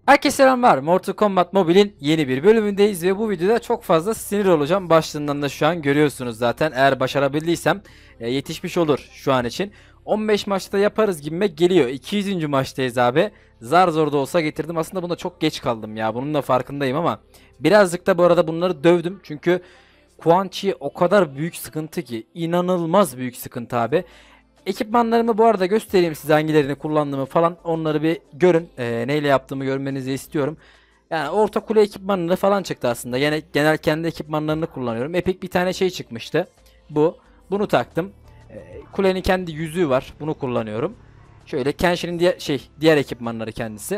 Herkese selamlar. Mortal Kombat Mobile'in yeni bir bölümündeyiz ve bu videoda çok fazla sinir olacağım. Başlığından da şu an görüyorsunuz zaten. Eğer başarabildiysem yetişmiş olur şu an için. 15 maçta yaparız gibime geliyor. 200. maçtayız abi. Zar zor da olsa getirdim. Aslında bunda çok geç kaldım ya. Bunun da farkındayım ama birazcık da bu arada bunları dövdüm. Çünkü Quan Chi o kadar büyük sıkıntı ki. İnanılmaz büyük sıkıntı abi. Ekipmanlarımı bu arada göstereyim size, hangilerini kullandığımı falan, onları bir görün. Neyle yaptığımı görmenizi istiyorum. Yani orta kule ekipmanları falan çıktı aslında. Yine genel kendi ekipmanlarını kullanıyorum. Epic bir tane şey çıkmıştı. Bunu taktım. Kulenin kendi yüzüğü var. Bunu kullanıyorum. Şöyle Kenshin'in diğer ekipmanları kendisi.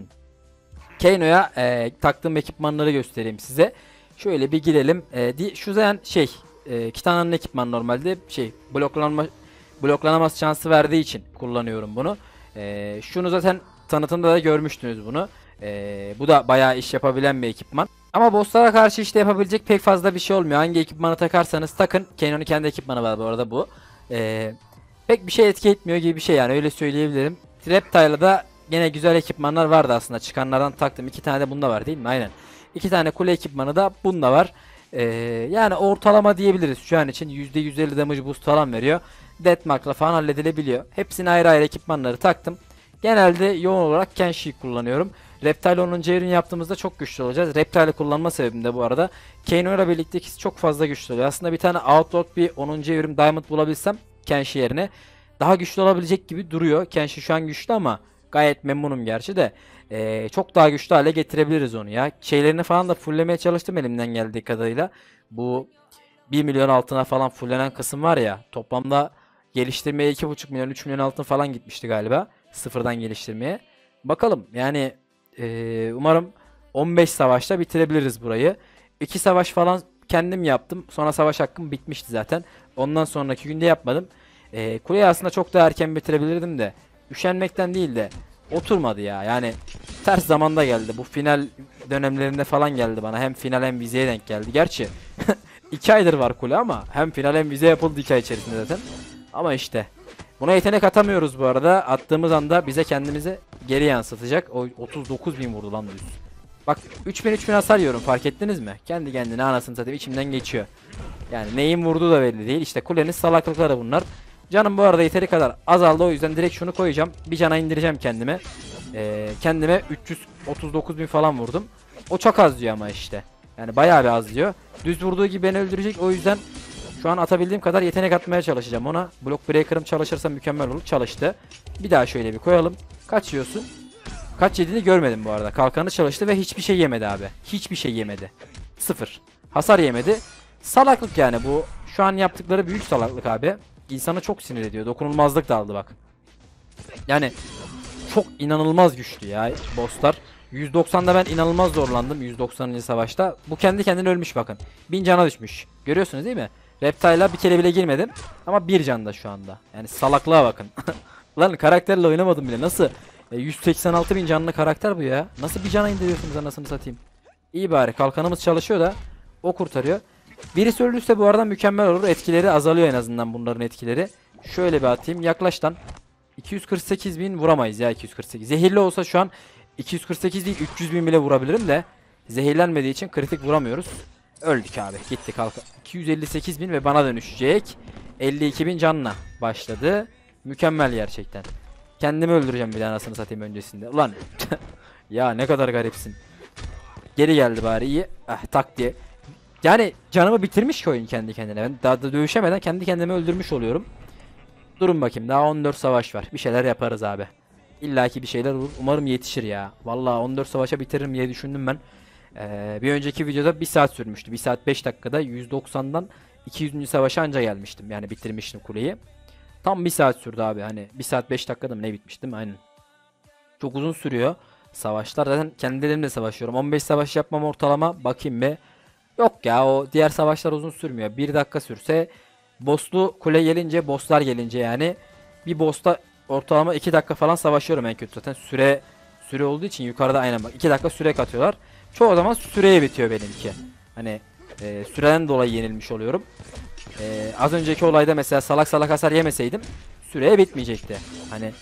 Kano'ya taktığım ekipmanları göstereyim size. Şöyle bir girelim. Şu zaten Kitana'nın ekipmanı normalde bloklanamaz şansı verdiği için kullanıyorum bunu. Şunu zaten tanıtımda da görmüştünüz bunu. Bu da bayağı iş yapabilen bir ekipman. Ama bosslara karşı işte yapabilecek pek fazla bir şey olmuyor. Hangi ekipmanı takarsanız takın. Canon'un kendi ekipmanı var bu arada bu. Pek bir şey etki etmiyor gibi bir şey, yani öyle söyleyebilirim. Reptile'da da gene güzel ekipmanlar vardı aslında. Çıkanlardan taktım. 2 tane de bunda var değil mi? Aynen. 2 tane kule ekipmanı da bunda var. Yani ortalama diyebiliriz şu an için. %150 damage boost falan veriyor. Deathmark'la falan halledilebiliyor. Hepsini ayrı ayrı ekipmanları taktım. Genelde yoğun olarak Kenshi'yi kullanıyorum. Reptile 10. evren yaptığımızda çok güçlü olacağız. Reptile kullanma sebebim de bu arada Kano ile birlikte ikisi çok fazla güçlü oluyor. Aslında bir tane Outlord bir 10. evrim Diamond bulabilsem Kenshi yerine daha güçlü olabilecek gibi duruyor. Kenshi şu an güçlü ama gayet memnunum gerçi de. Çok daha güçlü hale getirebiliriz onu ya. Şeylerini falan da fulllemeye çalıştım elimden geldiği kadarıyla. Bu 1 milyon altına falan fulllenen kısım var ya, toplamda geliştirmeye 2,5 milyon 3 milyon altın falan gitmişti galiba. Sıfırdan geliştirmeye. Bakalım yani, umarım 15 savaşta bitirebiliriz burayı. 2 savaş falan kendim yaptım. Sonra savaş hakkım bitmişti zaten. Ondan sonraki günde yapmadım. Kuleyi aslında çok daha erken bitirebilirdim de. Üşenmekten değil de oturmadı ya. Yani ters zamanda geldi. Bu final dönemlerinde falan geldi bana. Hem final hem vizeye denk geldi. Gerçi 2 aydır var kule ama hem final hem vize yapıldı 2 ay içerisinde zaten. Ama işte buna yetenek atamıyoruz bu arada. Attığımız anda bize kendimizi geri yansıtacak. O 39.000 vurdu lan düz. Bak 3000 hasar yiyorum, fark ettiniz mi? Kendi kendine anasını satayım içimden geçiyor. Yani neyin vurduğu da belli değil. İşte kulenin salaklıkları bunlar. Canım bu arada yeteri kadar azaldı, o yüzden direkt şunu koyacağım. Bir cana indireceğim kendime. Kendime 339.000 falan vurdum. O çok az diyor ama işte. Yani bayağı bir az diyor. Düz vurduğu gibi beni öldürecek, o yüzden şu an atabildiğim kadar yetenek atmaya çalışacağım ona. Block Breaker'ım çalışırsa mükemmel olur. Çalıştı. Bir daha şöyle bir koyalım. Kaç yiyorsun? Kaç yediğini görmedim bu arada. Kalkanı çalıştı ve hiçbir şey yemedi abi. Hiçbir şey yemedi. Sıfır. Hasar yemedi. Salaklık yani bu. Şu an yaptıkları büyük salaklık abi. İnsanı çok sinir ediyor. Dokunulmazlık da aldı bak. Yani çok inanılmaz güçlü ya bosslar. 190'da ben inanılmaz zorlandım 190. savaşta. Bu kendi kendine ölmüş bakın. 1000 cana düşmüş. Görüyorsunuz değil mi? Reptile'a bir kere bile girmedim. Ama 1 canda şu anda. Yani salaklığa bakın. Lan karakterle oynamadım bile. Nasıl? 186.000 canlı karakter bu ya. Nasıl bir cana indiriyorsunuz anasını satayım. İyi bari kalkanımız çalışıyor da o kurtarıyor. Birisi öldürse bu arada mükemmel olur. Etkileri azalıyor en azından bunların etkileri. Şöyle bir atayım. Yaklaştan 248.000 vuramayız ya, 248. Zehirli olsa şu an 248 değil 300.000 bile vurabilirim de zehirlenmediği için kritik vuramıyoruz. Öldük abi. Gitti kalka. 258.000 ve bana dönüşecek. 52.000 canla başladı. Mükemmel gerçekten. Kendimi öldüreceğim bir de anasını satayım öncesinde. Ulan ya ne kadar garipsin. Geri geldi bari, iyi. Ah tak diye. Yani canımı bitirmiş ki oyun kendi kendine. Ben daha da dövüşemeden kendi kendimi öldürmüş oluyorum. Durun bakayım, daha 14 savaş var. Bir şeyler yaparız abi. İlla ki bir şeyler olur. Umarım yetişir ya. Vallahi 14 savaşa bitiririm diye düşündüm ben. Bir önceki videoda 1 saat sürmüştü. 1 saat 5 dakikada 190'dan 200. savaşa anca gelmiştim. Yani bitirmiştim kuleyi. Tam 1 saat sürdü abi. Hani 1 saat 5 dakikada mı ne bitmiştim? Aynen. Çok uzun sürüyor savaşlar. Zaten kendi elimle savaşıyorum. 15 savaş yapmam ortalama. Bakayım be. Yok ya, o diğer savaşlar uzun sürmüyor. 1 dakika sürse, bosslu kule gelince, bosslar gelince yani bir boss'ta ortalama 2 dakika falan savaşıyorum en kötü. Zaten süre olduğu için yukarıda aynen bak 2 dakika süre katıyorlar. Çoğu zaman süreye bitiyor benimki. Hani süreden dolayı yenilmiş oluyorum. Az önceki olayda mesela salak salak hasar yemeseydim süreye bitmeyecekti. Hani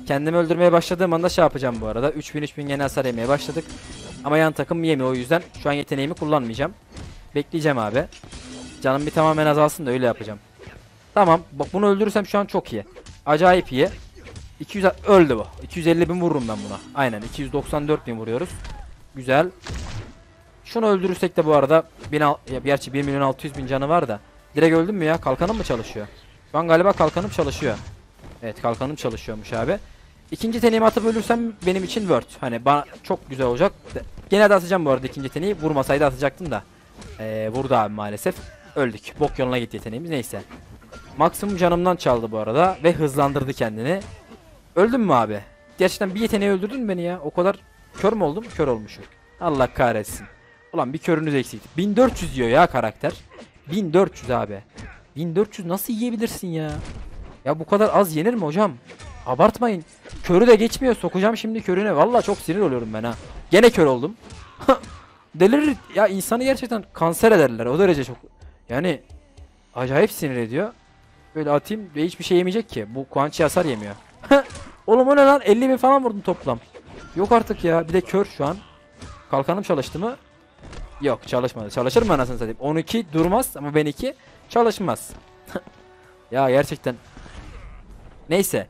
Kendimi öldürmeye başladığım anda şey yapacağım bu arada. 3000 gene hasar yemeye başladık. Ama yan takım yemiyor, o yüzden şu an yeteneğimi kullanmayacağım. Bekleyeceğim abi. Canım bir tamamen azalsın da öyle yapacağım. Tamam, bak bunu öldürürsem şu an çok iyi. Acayip iyi. 200 öldü bu. 250.000 vururum ben buna. Aynen 294.000 vuruyoruz. Güzel. Şunu öldürürsek de bu arada gerçi 1.600.000 canı var da. Direkt öldüm mü ya? Kalkanım mı çalışıyor? Şu an galiba kalkanım çalışıyor. Evet, kalkanım çalışıyormuş abi. İkinci yeteneğimi atıp ölürsem benim için word. Hani bana çok güzel olacak. Gene de atacağım bu arada ikinci yeteneği. Vurmasaydı atacaktım da. Vurdu abi maalesef. Öldük. Bok yoluna gitti yeteneğimiz. Neyse. Maksimum canımdan çaldı bu arada. Ve hızlandırdı kendini. Öldüm mü abi? Gerçekten bir yeteneği öldürdün mü beni ya? O kadar kör mü oldum? Kör olmuşum. Allah kahretsin. Ulan bir körünüz eksikti. 1400 yiyor ya karakter. 1400 abi. 1400 nasıl yiyebilirsin ya? Ya bu kadar az yenir mi hocam? Abartmayın. Körü de geçmiyor. Sokacağım şimdi körüne. Vallahi çok sinir oluyorum ben ha. Gene kör oldum. Delirir. Ya insanı gerçekten kanser ederler. O derece çok. Yani acayip sinir ediyor. Böyle atayım ve hiçbir şey yemeyecek ki. Bu Quanchi hasar yemiyor. Oğlum o ne lan? 50.000 falan vurdum toplam. Yok artık ya. Bir de kör şu an. Kalkanım çalıştı mı? Yok, çalışmadı. Çalışır mı anasını satayım? 12 durmaz ama ben 2 çalışmaz. Ya gerçekten. Neyse.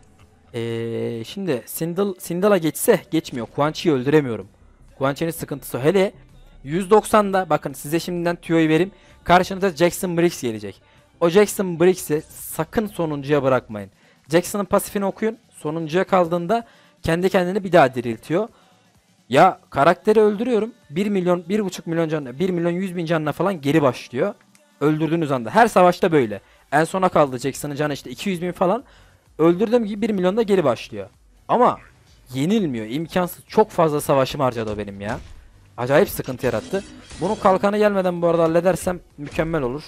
Şimdi Sindal'a geçse geçmiyor. Quanchi'yi öldüremiyorum. Quanchi'nin sıkıntısı. Hele 190'da bakın size şimdiden tüyoyu vereyim. Karşınıza Jackson Briggs gelecek. O Jackson Briggs'i sakın sonuncuya bırakmayın. Jackson'ın pasifini okuyun. Sonuncuya kaldığında kendi kendini bir daha diriltiyor. Ya karakteri öldürüyorum. 1 milyon, 1,5 milyon canına, 1 milyon 100 bin canına falan geri başlıyor. Öldürdüğünüz anda. Her savaşta böyle. En sona kaldı Jackson'ın canı işte 200 bin falan. Öldürdüğüm gibi 1 milyonda geri başlıyor. Ama yenilmiyor. İmkansız. Çok fazla savaşım harcadı o benim ya. Acayip sıkıntı yarattı. Bunun kalkanı gelmeden bu arada halledersem mükemmel olur.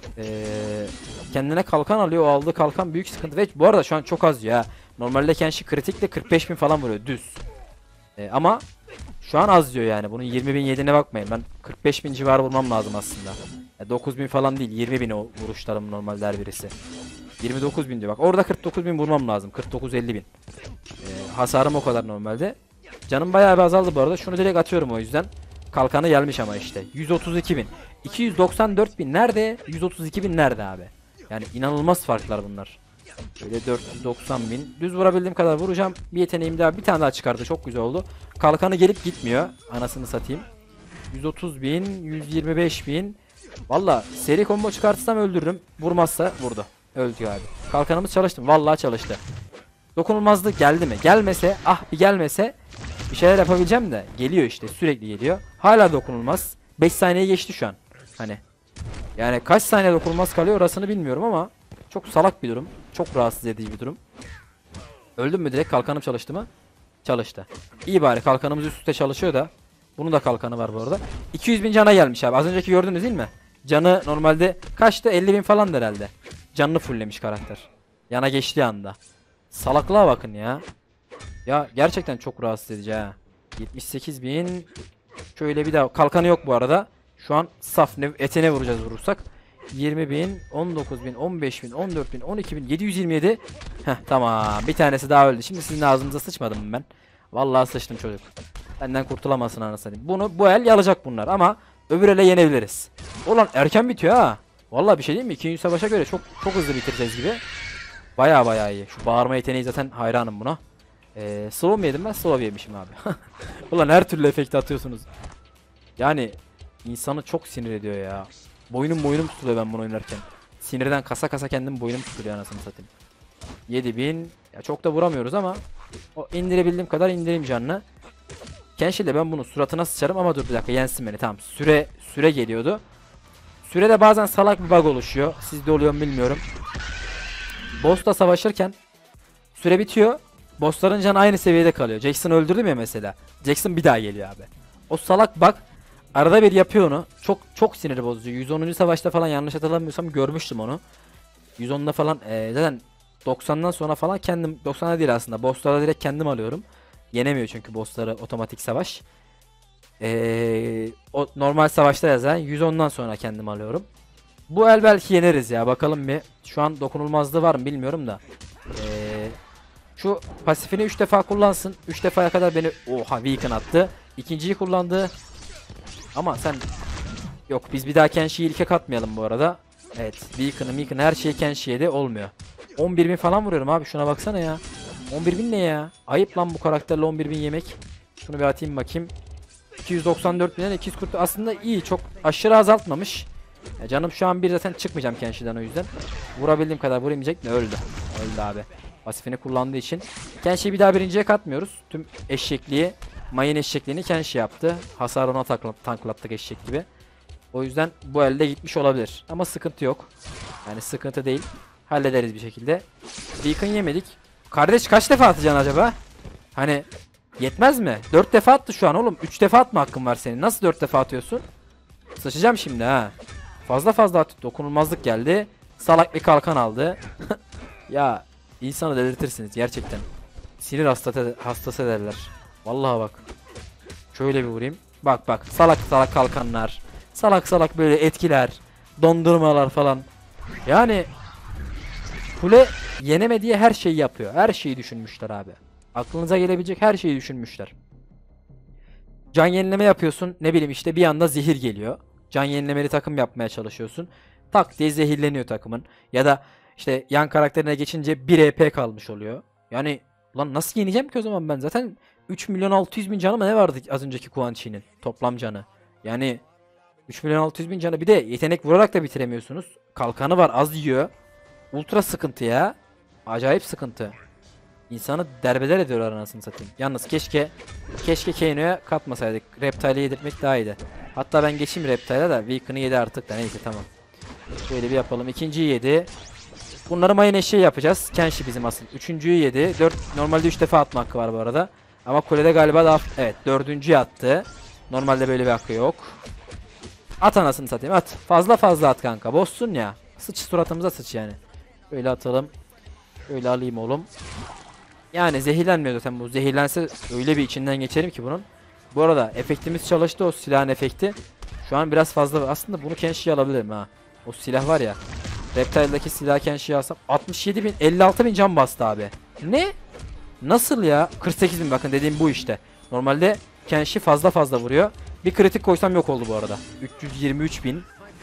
Kendine kalkan alıyor. O aldığı kalkan büyük sıkıntı. Ve bu arada şu an çok az ya. Normalde Kenshi kritikle 45 bin falan vuruyor düz. Ama şu an az diyor yani. Bunun 20 bin yediğine bakmayın. Ben 45 bin civarı vurmam lazım aslında. 9 bin falan değil. 20 bin o vuruşlarım normalde her birisi. 29 bin diyor. Bak orada 49 bin vurmam lazım. 49-50 bin. Hasarım o kadar normalde. Canım bayağı bir azaldı bu arada. Şunu direkt atıyorum o yüzden. Kalkanı gelmiş ama işte. 132 bin. 294 bin nerede? 132 bin nerede abi? Yani inanılmaz farklar bunlar. Böyle 490 bin. Düz vurabildiğim kadar vuracağım. Bir yeteneğim daha, bir tane daha çıkardı. Çok güzel oldu. Kalkanı gelip gitmiyor. Anasını satayım. 130 bin. 125 bin. Valla seri combo çıkartırsam öldürürüm. Vurmazsa vurdu. Öldü abi. Kalkanımız çalıştı. Vallahi çalıştı. Dokunulmazlık geldi mi? Gelmese, bir gelmese bir şeyler yapabileceğim de geliyor işte, sürekli geliyor. Hala dokunulmaz. 5 saniye geçti şu an. Hani yani kaç saniye dokunulmaz kalıyor orasını bilmiyorum ama çok salak bir durum. Çok rahatsız edici bir durum. Öldüm mü direkt? Kalkanım çalıştı mı? Çalıştı. İyi bari kalkanımız üst üste çalışıyor da. Bunun da kalkanı var bu arada. 200 bin cana gelmiş abi. Az önceki gördünüz değil mi? Canı normalde kaçtı? 50 bin falan herhalde. Canını fulllemiş karakter. Yana geçtiği anda. Salaklığa bakın ya. Ya gerçekten çok rahatsız edici ha. 78 bin. Şöyle bir daha. Kalkanı yok bu arada. Şu an saf etine vuracağız vurursak. 20 bin, 19 bin, 15 bin, 14 bin, 12 bin, 727. Heh, tamam. Bir tanesi daha öldü. Şimdi sizin ağzınıza sıçmadım mı ben? Vallahi sıçtım çocuk. Benden kurtulamazsın anasını. Bu el yalacak bunlar ama öbür ele yenebiliriz. Ulan erken bitiyor ha. Vallahi bir şey değil mi? 2. savaşa göre çok hızlı bitireceğiz gibi. Baya iyi. Şu bağırma yeteneği zaten hayranım buna. Slow mu yedim ben? Slow yemişim abi. Ulan her türlü efekti atıyorsunuz. Yani insanı çok sinir ediyor ya. Boynum tutuluyor ben bunu oynarken. Sinirden kasa kendim boynum tutuluyor anasını satayım. 7000. Ya çok da vuramıyoruz ama o indirebildiğim kadar indireyim canını. Kenshil'de ben bunu suratına sıçarım ama dur bir dakika, yensin beni. Tamam, süre geliyordu. Sürede bazen salak bir bug oluşuyor. Sizde oluyor mu bilmiyorum. Boss'la savaşırken süre bitiyor. Bossların canı aynı seviyede kalıyor. Jackson öldürdüm ya mesela. Jackson bir daha geliyor abi. O salak bug arada bir yapıyor onu. Çok sinir bozucu. 110. savaşta falan yanlış hatırlamıyorsam görmüştüm onu. 110'da falan zaten 90'dan sonra falan kendim, 90'da değil aslında. Boss'lara direkt kendim alıyorum. Yenemiyor çünkü boss'ları otomatik savaş. O normal savaşta yazan 110'dan sonra kendim alıyorum. Bu el belki yeneriz ya, bakalım bir. Şu an dokunulmazlığı var mı bilmiyorum da. Şu pasifini 3 defa kullansın. 3 defaya kadar beni oha Weaken attı. İkinciyi kullandı. Ama sen yok biz bir daha Kenshi'yi ilke katmayalım bu arada. Evet Weaken'ı her şeyi Kenshi'ye de olmuyor. 11.000 falan vuruyorum abi şuna baksana ya. 11.000 ne ya? Ayıp lan bu karakterle 11.000 yemek. Şunu bir atayım bakayım. 294.000'den 240 aslında iyi, çok aşırı azaltmamış. Ya canım şu an bir zaten çıkmayacağım Kenshi'den o yüzden. Vurabildiğim kadar vuramayacak mı? Öldü. Öldü abi. Pasifini kullandığı için. Kenshi'yi bir daha birinciye katmıyoruz. Tüm eşekliği, mayın eşekliğini Kenshi yaptı. Hasarı ona tanklattık eşek gibi. O yüzden bu elde gitmiş olabilir. Ama sıkıntı yok. Yani sıkıntı değil. Hallederiz bir şekilde. Beacon yemedik. Kardeş kaç defa atacaksın acaba? Hani yetmez mi? 4 defa attı şu an oğlum. 3 defa atma hakkın var senin. Nasıl 4 defa atıyorsun? Sıçacağım şimdi ha. Fazla at. Dokunulmazlık geldi. Salak bir kalkan aldı. Ya insanı delirtirsiniz gerçekten. Sinir hastası ederler. Vallahi bak. Şöyle bir vurayım. Bak. Salak kalkanlar. Salak böyle etkiler. Dondurmalar falan. Yani kule yenemediği her şeyi yapıyor. Her şeyi düşünmüşler abi. Aklınıza gelebilecek her şeyi düşünmüşler. Can yenileme yapıyorsun. Ne bileyim işte bir anda zehir geliyor. Can yenilemeli takım yapmaya çalışıyorsun. Tak diye zehirleniyor takımın. Ya da işte yan karakterine geçince 1 EP kalmış oluyor. Yani lan nasıl yeneceğim ki o zaman ben? Zaten 3.600.000 canı mı ne vardı az önceki Quan Chi'nin toplam canı. Yani 3.600.000 canı bir de yetenek vurarak da bitiremiyorsunuz. Kalkanı var az yiyor. Ultra sıkıntı ya. Acayip sıkıntı. İnsanı derbeder ediyorlar anasını satayım. Yalnız keşke Kano'ya katmasaydık. Reptile'e yedirtmek daha iyiydi. Hatta ben geçeyim Reptile'a da. Weaken'ı yedi artık da neyse tamam. Şöyle bir yapalım. İkinciyi yedi. Bunları mayın eşeği yapacağız. Kenshi bizim asıl. Üçüncüyü yedi. Normalde 3 defa atma hakkı var bu arada. Ama kulede galiba daha... Evet dördüncüyü attı. Normalde böyle bir hakkı yok. At anasını satayım at. Fazla at kanka. Bozsun ya. Sıç suratımıza sıç yani. Böyle atalım. Şöyle alayım oğlum. Yani zehirlenmiyor zaten bu. Zehirlense öyle bir içinden geçerim ki bunun. Bu arada efektimiz çalıştı, o silahın efekti. Şu an biraz fazla. Aslında bunu Kenshi'ye alabilirim ha. O silah var ya. Reptile'daki silah Kenshi'ye alsam 67.000 56.000 can bastı abi. Ne? Nasıl ya? 48.000 bakın dediğim bu işte. Normalde Kenshi fazla vuruyor. Bir kritik koysam yok oldu bu arada. 323.000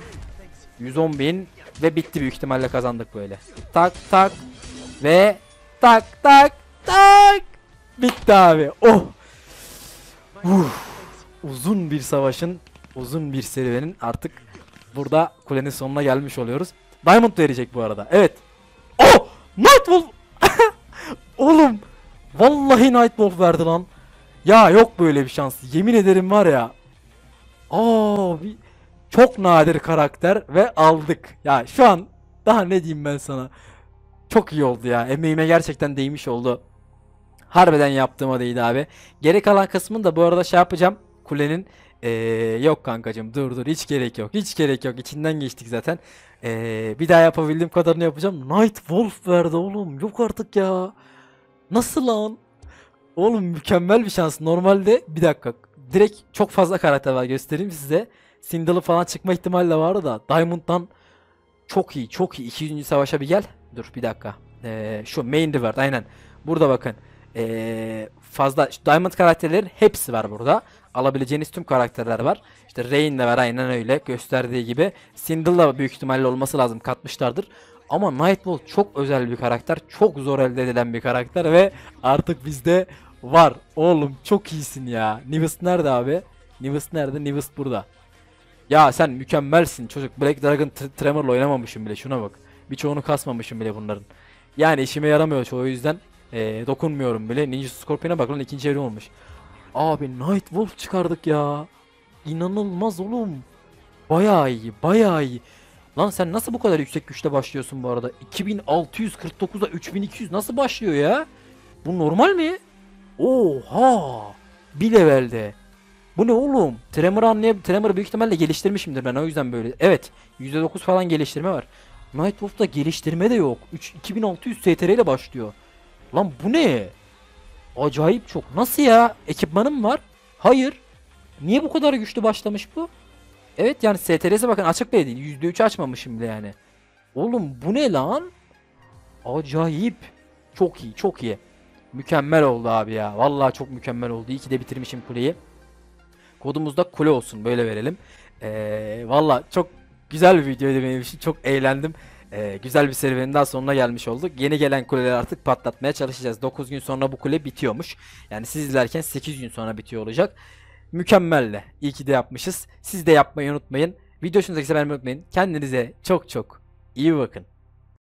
110.000 ve bitti, büyük ihtimalle kazandık böyle. Tak ve tak. Bitti abi. Oh. Uzun bir savaşın, uzun bir serüvenin artık burada kulenin sonuna gelmiş oluyoruz. Diamond verecek bu arada. Evet. Oh! Nightwolf! Oğlum. Vallahi Nightwolf verdi lan. Ya yok böyle bir şans. Yemin ederim var ya. Abi. Çok nadir karakter ve aldık. Ya şu an daha ne diyeyim ben sana. Çok iyi oldu ya. Emeğime gerçekten değmiş oldu. Harbiden yaptığıma değdi abi. Geri kalan kısmını da bu arada şey yapacağım. Kulenin yok kankacığım dur hiç gerek yok. Hiç gerek yok. İçinden geçtik zaten. Bir daha yapabildiğim kadarını yapacağım. Nightwolf verdi oğlum. Yok artık ya. Nasıl lan? Oğlum mükemmel bir şans. Normalde bir dakika. Direkt çok fazla karakter var, göstereyim size. Sindal'ı falan çıkma ihtimali de vardı da. Diamond'dan çok iyi. 200. savaşa bir gel. Dur bir dakika. Şu Main River aynen. Burada bakın. Fazla Diamond karakterlerin hepsi var burada. Alabileceğiniz tüm karakterler var. İşte Rain de var aynen öyle gösterdiği gibi. Sindel da büyük ihtimalle olması lazım, katmışlardır. Ama Nightwolf çok özel bir karakter. Çok zor elde edilen bir karakter ve artık bizde var. Oğlum çok iyisin ya. Nivus nerede abi? Nivus nerede? Nivus burada. Ya sen mükemmelsin çocuk. Black Dragon Tremor'la oynamamışım bile, şuna bak. Birçoğunu kasmamışım bile bunların. Yani işime yaramıyor çoğu, yüzden dokunmuyorum bile. Ninja Scorpion'a bak lan, ikinci evrim olmuş. Abi Nightwolf çıkardık ya. İnanılmaz oğlum. Bayağı iyi. Lan sen nasıl bu kadar yüksek güçte başlıyorsun bu arada? 2649'a 3200 nasıl başlıyor ya? Bu normal mi? Oha! Bir levelde. Bu ne oğlum? Tremor'ı büyük ihtimalle geliştirmişimdir ben, o yüzden böyle. Evet, %9 falan geliştirme var. Nightwolf'ta geliştirme de yok. 2600 STR ile başlıyor. Lan bu ne? Acayip çok. Nasıl ya? Ekipmanım var. Hayır. Niye bu kadar güçlü başlamış bu? Evet yani STR'si bakın açık bile değil. %3 açmamışım bile yani. Oğlum bu ne lan? Acayip. Çok iyi. Mükemmel oldu abi ya. Vallahi çok mükemmel oldu. İyi ki de bitirmişim kuleyi. Kodumuz da kule olsun. Böyle verelim. Valla çok güzel bir videoydu benim için. Çok eğlendim. Güzel bir serüvenin daha sonuna gelmiş olduk. Yeni gelen kuleleri artık patlatmaya çalışacağız. 9 gün sonra bu kule bitiyormuş. Yani siz izlerken 8 gün sonra bitiyor olacak. Mükemmelle. İyi ki de yapmışız. Siz de yapmayı unutmayın. Video hoşunuza gitse beğenmeyi unutmayın. Kendinize çok çok iyi bakın.